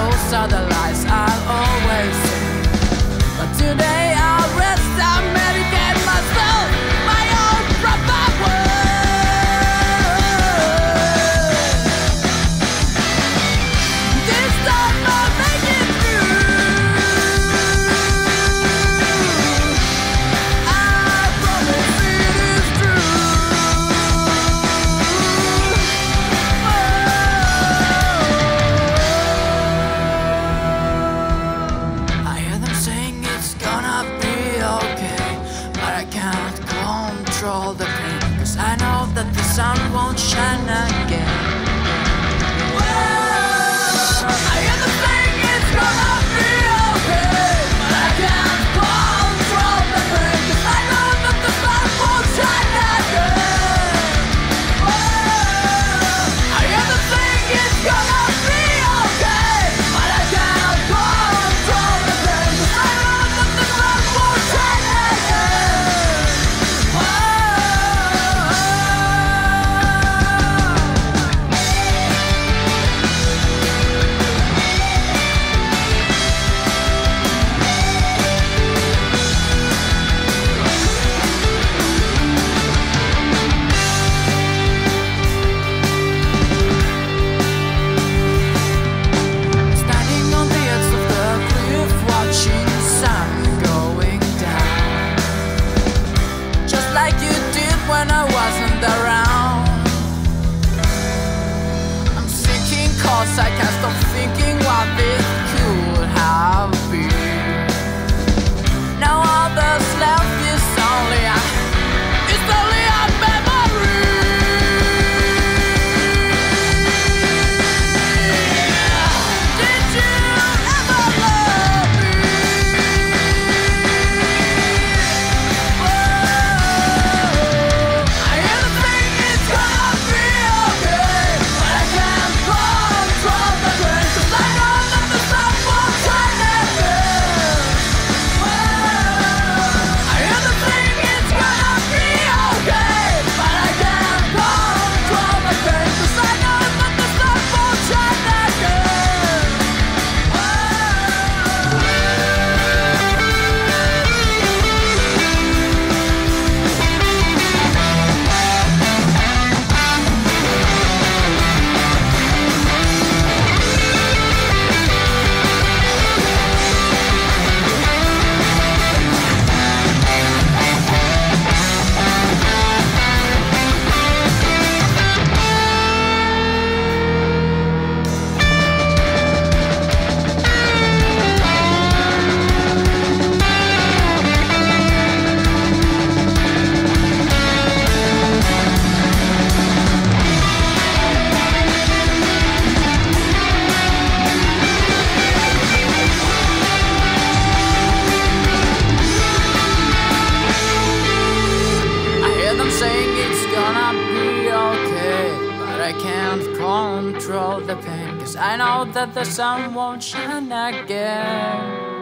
those are the lies I'll always say. But today I'll rest, I'll medicate myself, my own proper word. This time I'll make it through. I promise it is true. I hear them saying it's gonna be okay, but I can't control the pain, 'cause I know that the sun won't shine again. I hear them saying it's gonna be okay, but I can't control the pain, 'cause I know that the sun won't shine again. I hear them saying it's gonna be okay, but I can't control the pain, 'cause I know that the sun won't shine again. Standing on the edge of the cliff, watching sun going down, just like you did when I wasn't around. I'm sinking 'cause I can't stop thinking what this could have been. Now all that's left is only a memory. Did you ever love me? I hear them saying it's gonna be okay, but I can't control the pain, 'cause I know that the sun won't shine again. I hear them saying it's gonna be okay, but I can't control the pain, 'cause I know that the sun won't shine again. I hear them saying it's gonna be okay, but I can't control the pain, 'cause I know that the sun won't shine again.